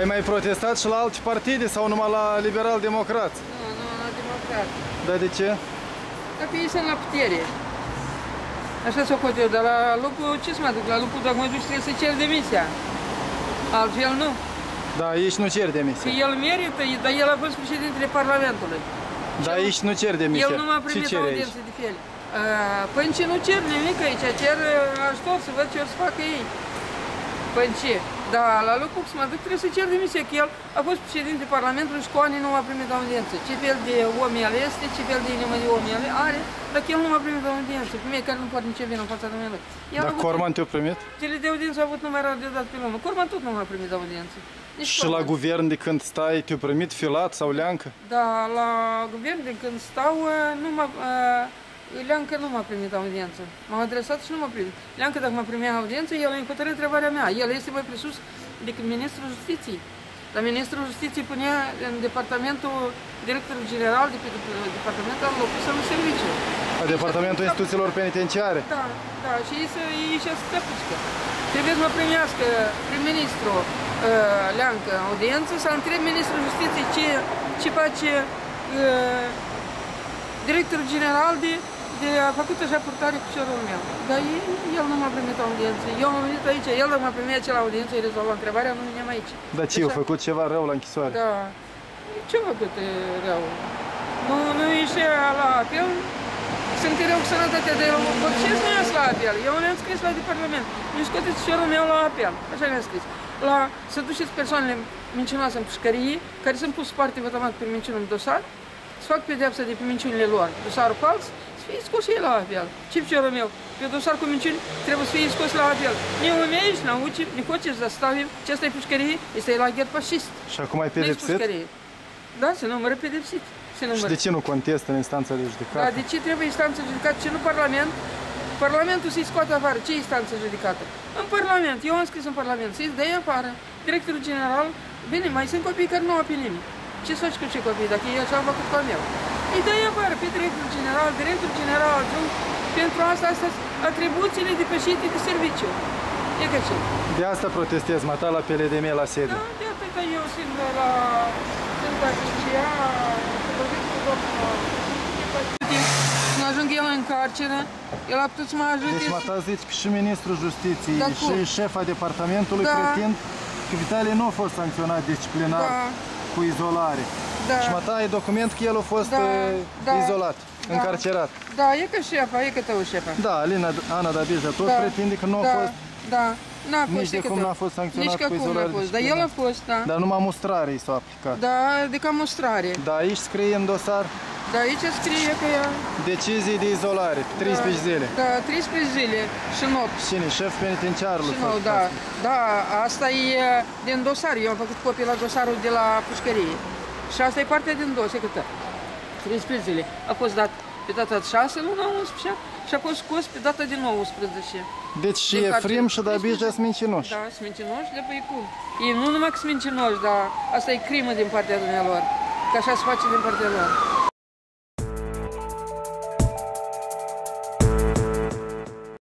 Ai mai protestat și la alte partide sau numai la liberal-democrați? Nu, nu, la democrat. Dar de ce? Dacă ei sunt la putere. Așa s-o pot eu, dar la lupul, ce să mă duc? La lupul, dacă mă duci, trebuie să cer demisia. Altfel nu. Da, aici nu cer Că demisia. el merită, dar el a fost președintele Parlamentului. Dar aici nu cer demisia. El nu m-a Ce primit cere aici? audiență de fel. Păi nu cer nimic aici, cer ajutor să văd ce o să facă ei. Păi da, la locul să mă duc trebuie să cer demisia, că el a fost președinte Parlamentului și cu ani nu m-a primit audiență. Ce fel de om el este, ce fel de inimă de om el are, dacă el nu m-a primit audiență, pe mine care nu poate nici vină în fața dumneavoastră. Dar Corman te-a primit? Zile de audiență a avut numai de dat pe lume. Corman tot nu m-a primit audiență. Și la guvern de când stai te-a primit Filat sau Leancă? Da, la guvern de când stau, nu m-a... Leancă nu m-a primit audiență. M-am adresat și nu m-a primit. Leancă, dacă m-a primit audiență, el a hotărât întrebarea mea. El este mai presus decât Ministrul Justiției. Dar Ministrul Justiției punea în departamentul, directorul general de pe departamentul al locului să-l serviciu. La Departamentul Instituțiilor Penitenciare? Da, da, și ei și-a stăpâcică. Trebuie să mă primească prim-ministru Leancă audiență, să întreb Ministrul Justiției ce face directorul general a făcut așa purtare cu cerul meu. Dar el nu m-a primit audiență. Eu am venit aici, el m-a primit acela audiență, îi rezolva întrebarea, nu veneam aici. Dar ce, a făcut ceva rău la închisoare? Da. Ce a făcut rău? Nu ieșea la apel, sunt rău cu sănătatea de el. Ce nu ies la apel? Eu le-am scris la departament. Nu scoateți cerul meu la apel. Așa le-am scris. Să duceți persoanele mincinoase în pușcărie, care sunt pus parte vătămat pe minciună în dosar, să fac pedeapsa de pe minciunile lor, dosarul fals, să fie scos ei la apel. Ce cerul meu? Pe dosar cu minciuni trebuie să fie scos la apel. Ne umești, ne хочешь заставим, ce asta e pușcărie, este lager fascist. Și acum ai pedepsit? Da, se numără pedepsit. Și de ce nu contestă în instanța de judecată? Da, de ce trebuie instanța de judecată și nu Parlament? Parlamentul să-i scoată afară. Ce instanță judecată? În Parlament. Eu am scris în Parlament. Să-i dai afară. Directorul general, bine, mai sunt copii care nu au pe nimeni. Ce să faci cu ce copii, dacă ei așa au făcut cu al meu? Îi dai afară pe directorul general adjunct. Pentru asta sunt atribuțiile depășite de serviciu. E că ce? De asta protestez, mata la PLDM la sediu. Da, de atâta eu simt la... Sunt aceea... Când ajung el în carceră, el a putut să mă ajute... Deci mata zici că și Ministrul Justiției și șefa departamentului pretind că Vitalie nu a fost sancționat disciplinar cu izolare. Da. Și mata ai document că el a fost izolat, încarcerat. Da, e că șefa, e că tău șefa. Da, Ana Dabija tot pretinde că nu a fost... Da, n-a fost. Nici de cum n-a fost sancționat cu izolare disciplinar. Dar el a fost, da. Dar numai mustrare i s-a aplicat. Da, de ca mustrare. Da, aici scrie în dosar? Da, aici scrie că ea... Decizii de izolare, 13 zile. Da, 13 zile și nopți. Cine? Șef penitenciarului? Și nou, da. Da, asta e din dosar. Eu am făcut copii la dosarul de la pușcărie. Și asta e partea din dos, e câtă. 13 zile. A fost dat pe data de 6 luna 11 și a fost scos pe data de 19. Deci și Efrim și Dabija sunt mincinoși. Da, sunt mincinoși de pe cum. Ei nu numai că sunt mincinoși, dar asta e crimă din partea dumnealor. Că așa se face din partea lor.